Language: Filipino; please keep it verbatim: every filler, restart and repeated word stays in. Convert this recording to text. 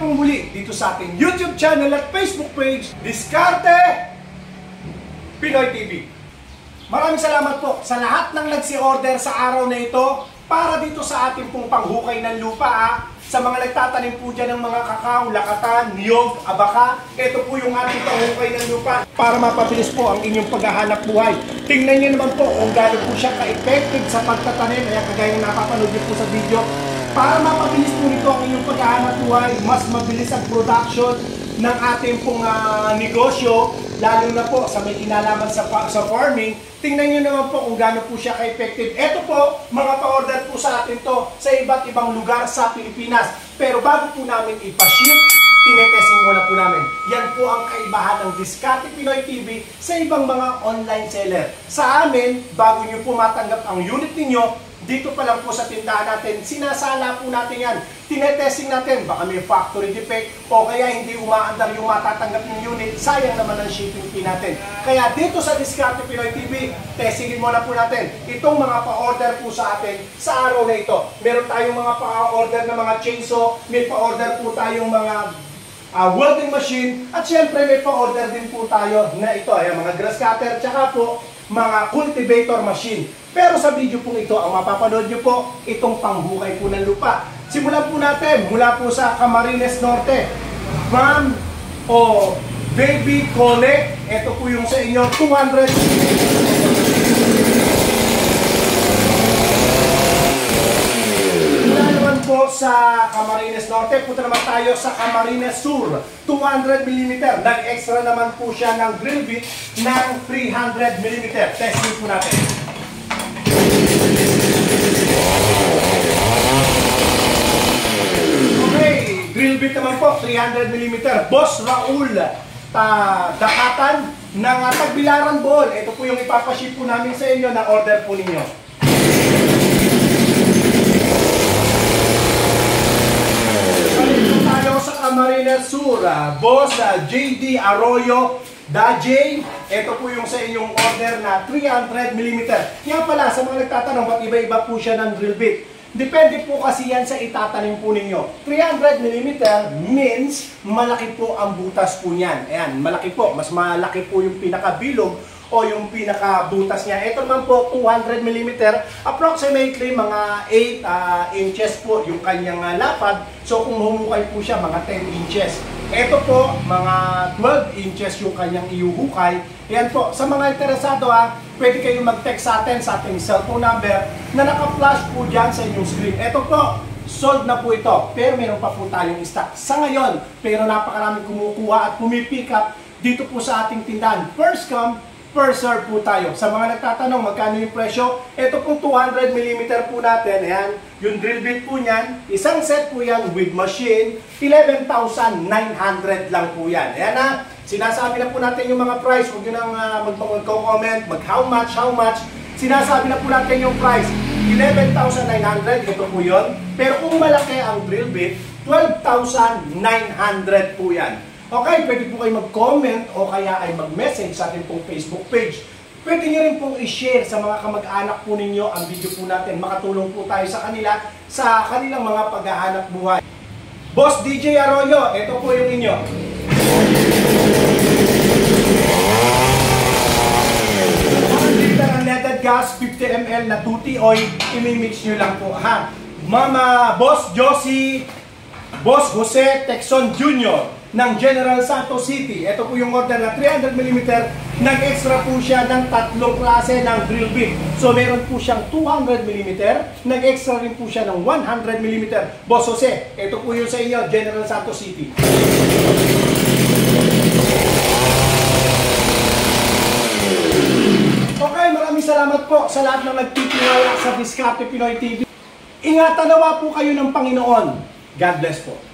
pong muli dito sa ating YouTube channel at Facebook page, Diskarte Pinoy T V. Maraming salamat po sa lahat ng nagsi-order sa araw na ito para dito sa ating pong panghukay ng lupa. Ah. Sa mga nagtatanim po dyan ng mga kakao, lakatan, niyog, abaka, ito po yung ating panghukay ng lupa para mapabilis po ang inyong paghahanap buhay. Tingnan niyo naman po kung gaano po siya ka-effective sa pagtatanim, kaya kagaya ng napapanood niyo po sa video. Para mapabilis po nito ang inyong paghahanap buhay, mas mabilis ang production ng ating pong uh, negosyo, lalo na po sa may kinalaman sa, sa farming. Tingnan nyo naman po kung gaano po siya ka-effective. Ito po, mga pa-order po sa atin to sa iba't ibang lugar sa Pilipinas. Pero bago po namin ipaship, tinetesting muna po namin. Yan po ang kaibahan ng Diskarte Pinoy T V sa ibang mga online seller. Sa amin, bago nyo po matanggap ang unit ninyo, dito pa lang po sa tindahan natin, sinasala po natin yan. Tinetesting natin, baka may factory defect o kaya hindi umaandar yung matatanggap ng unit, sayang naman ang shipping fee natin. Kaya dito sa Diskarte Pinoy T V, testingin muna po natin itong mga pa-order po sa atin sa araw na ito. Meron tayong mga pa-order na mga chainsaw, may pa-order po tayong mga uh, welding machine, at syempre may pa-order din po tayo na ito, ay mga grass cutter, tsaka po mga cultivator machine. Pero sa video po ito, ang mapapanood nyo po, itong panghukay po ng lupa. Simulan po natin mula po sa Camarines Norte. Ma'am o Baby Cole, ito po yung sa inyo, two hundred. Mula naman po sa Camarines Norte, punta naman tayo sa Camarines Sur, two hundred millimeter. Nag-extra naman po siya ng drill bit ng three hundred millimeter. Testing po natin. Okay, drill bit naman po, three hundred millimeter. Boss Raul, ta dakatan ng Tagbilaran Bohol. Ito po yung ipapaship po namin sa inyo na order po ninyo. Balik po tayo sa Camarines Sur. Boss uh, J D Arroyo Dajay, ito po yung sa inyong order na three hundred millimeter. Kaya pala, sa mga nagtatanong, ba't iba-iba po siya ng drill bit? Depende po kasi yan sa itatanim po ninyo. three hundred millimeter means malaki po ang butas po niyan. Ayan, malaki po. Mas malaki po yung pinakabilog o yung pinakabutas niya. Ito naman po, two hundred millimeter. Approximately mga eight uh, inches po yung kanyang uh, lapad. So kung humukay po siya, mga ten inches. Ito po, mga twelve inches yung kanyang iuhukay. Yan po, sa mga interesado ha, pwede kayong mag-text sa atin sa ating cellphone number na naka-flash po dyan sa inyong screen. Ito po, sold na po ito, pero meron pa po tayong stock sa ngayon. Pero napakaraming kumukuha at pumipick up dito po sa ating tindahan. First come, first serve po tayo. Sa mga nagtatanong magkano yung presyo, ito pong two hundred millimeter po natin. Ayan, yung drill bit po niyan, isang set po yan with machine, eleven thousand nine hundred lang po yan. Ayan na, sinasabi na po natin yung mga price. Huwag nyo nang uh, mag-comment, mag how much, how much. Sinasabi na po natin yung price, eleven thousand nine hundred, ito po yun. Pero kung malaki ang drill bit, twelve thousand nine hundred po yan. Okay, pwede po kayo mag-comment o kaya ay mag-message sa ating pong Facebook page. Pwede nyo rin pong i-share sa mga kamag-anak po ninyo ang video po natin. Makatulong po tayo sa kanila sa kanilang mga paghahanap buhay. Boss D J Arroyo, ito po yung inyo. one liter unleaded gas, fifty milliliters na tutti oil, imimix nyo lang po. Ha? Mama, Boss Josie, Boss Jose Texon Junior ng General Santos City. Ito po yung order na three hundred millimeter. Nag-extra po siya ng tatlong klase ng drill bit. So meron po siyang two hundred millimeter. Nag-extra rin po siya ng one hundred millimeter. Boss Jose, ito po yung sa inyo, General Santos City. Okay, maraming salamat po sa lahat ng nagtitiwala sa Diskarte Pinoy T V. Ingatan nawa po kayo ng Panginoon. God bless po.